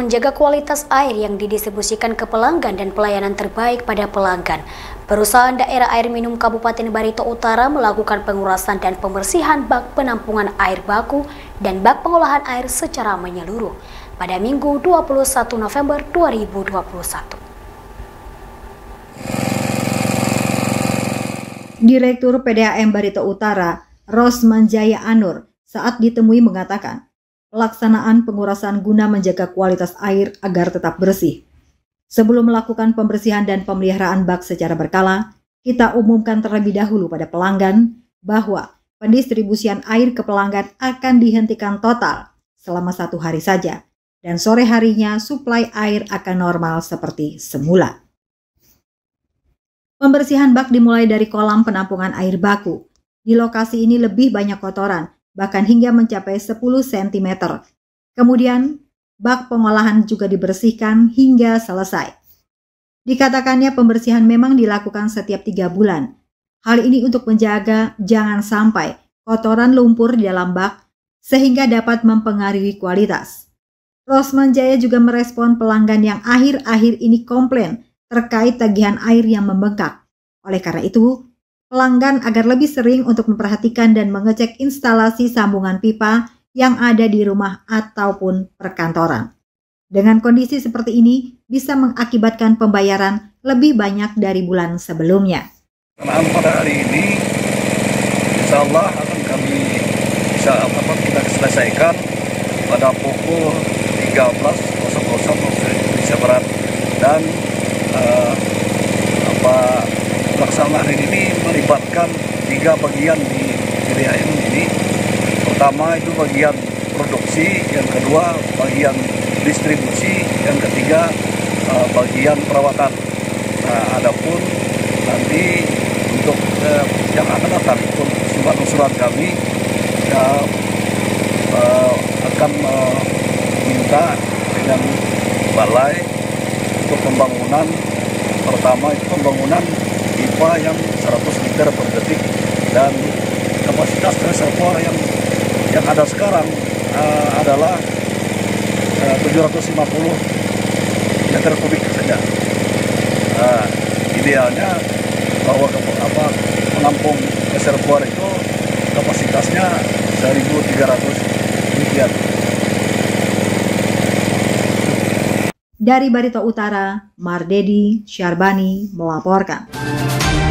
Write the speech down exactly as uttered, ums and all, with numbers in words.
menjaga kualitas air yang didistribusikan ke pelanggan dan pelayanan terbaik pada pelanggan. Perusahaan Daerah Air Minum Kabupaten Barito Utara melakukan pengurasan dan pembersihan bak penampungan air baku dan bak pengolahan air secara menyeluruh pada Minggu dua puluh satu November dua ribu dua puluh satu. Direktur P D A M Barito Utara, Rosman Jaya Anur, saat ditemui mengatakan, pelaksanaan pengurasan guna menjaga kualitas air agar tetap bersih. Sebelum melakukan pembersihan dan pemeliharaan bak secara berkala, kita umumkan terlebih dahulu pada pelanggan bahwa pendistribusian air ke pelanggan akan dihentikan total selama satu hari saja, dan sore harinya suplai air akan normal seperti semula. Pembersihan bak dimulai dari kolam penampungan air baku. Di lokasi ini lebih banyak kotoran, bahkan hingga mencapai sepuluh sentimeter. Kemudian, bak pengolahan juga dibersihkan hingga selesai. Dikatakannya pembersihan memang dilakukan setiap tiga bulan. Hal ini untuk menjaga jangan sampai kotoran lumpur di dalam bak sehingga dapat mempengaruhi kualitas. Rosman Jaya juga merespon pelanggan yang akhir-akhir ini komplain terkait tagihan air yang membengkak. Oleh karena itu, pelanggan agar lebih sering untuk memperhatikan dan mengecek instalasi sambungan pipa yang ada di rumah ataupun perkantoran. Dengan kondisi seperti ini bisa mengakibatkan pembayaran lebih banyak dari bulan sebelumnya. Nah, pada hari ini insya Allah akan kami bisa apa kita selesaikan pada pukul tiga belas waktu Indonesia Barat, dan uh, apa pelaksanaan ini melibatkan tiga bagian di P D A M ini. Pertama itu bagian produksi, yang kedua bagian distribusi, yang ketiga uh, bagian perawatan. Nah, adapun nanti untuk uh, yang akan datang usulan-usulan kami ya, uh, akan meminta uh, dengan balai untuk pembangunan. Pertama itu pembangunan pipa yang seratus liter per detik, dan kapasitas reservoir yang yang ada sekarang uh, adalah uh, tujuh ratus lima puluh meter kubik saja. Uh, idealnya bahwa apa penampung reservoir itu kapasitasnya seribu tiga ratus demikian. Dari Barito Utara, Mardedi Syarbani melaporkan.